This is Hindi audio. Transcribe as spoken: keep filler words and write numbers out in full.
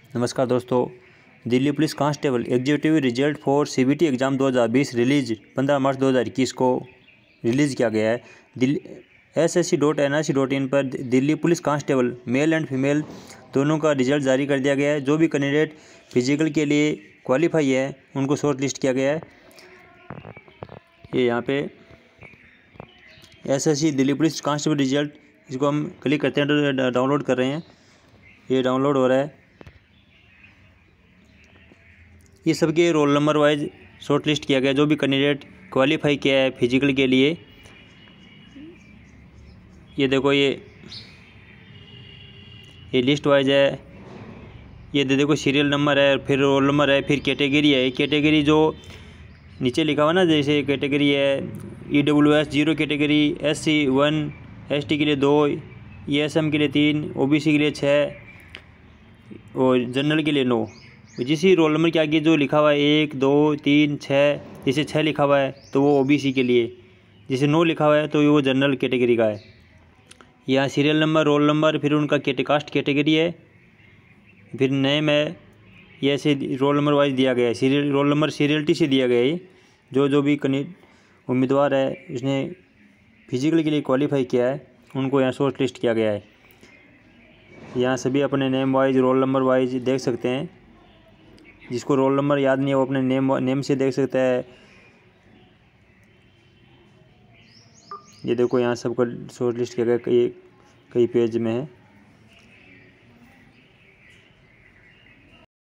नमस्कार दोस्तों, Delhi police constable executive result for CBT exam दो हज़ार बीस रिलीज पंद्रह मार्च दो हज़ार इक्कीस को रिलीज़ किया गया है। Delhi S S C dot N I C dot in पर Delhi police constable male and female दोनों का रिजल्ट जारी कर दिया गया है। जो भी कैंडिडेट फिजिकल के लिए क्वालिफाई है उनको शॉर्ट लिस्ट किया गया है। ये यहाँ पे S S C Delhi police constable result, इसको हम क्लिक करते हैं तो डाउनलोड कर रहे हैं। ये डाउनलोड हो रहा है। ये सबके roll number wise short list किया गया। जो भी कैंडिडेट क्वालिफाई किया है फिजिकल के लिए, ये देखो ये ये लिस्ट वाइज है। ये दे देखो सीरियल नंबर है, फिर रोल नंबर है, फिर कैटेगरी है। कैटेगरी जो नीचे लिखा हुआ ना, जैसे कैटेगरी है E W S zero category, S C one, S T के लिए दो, ई एस एम के लिए तीन, ओ बी सी के लिए छः और जनरल के लिए नौ। जिस रोल नंबर के आगे जो लिखा हुआ है एक दो तीन छः, जैसे छः लिखा हुआ है तो वो ओबीसी के लिए, जैसे नौ लिखा हुआ है तो वो जनरल कैटेगरी का है। यहाँ सीरियल नंबर, रोल नंबर, फिर उनका कैटेकास्ट कैटेगरी है, फिर नेम है। ये ऐसे रोल नंबर वाइज दिया गया है। सीरियल रोल नंबर सीरियलिटी से दिया गया है। जो जो भी कनी उम्मीदवार है इसने फिजिकल के लिए क्वालिफाई किया है उनको यहाँ शॉर्ट लिस्ट किया गया है। यहाँ सभी अपने name wise roll number wise देख सकते हैं। जिसको रोल नंबर याद नहीं है वो अपने नेम नेम से देख सकता है। ये देखो यहाँ सबका शॉर्ट लिस्ट किया गया, कई कई पेज में है।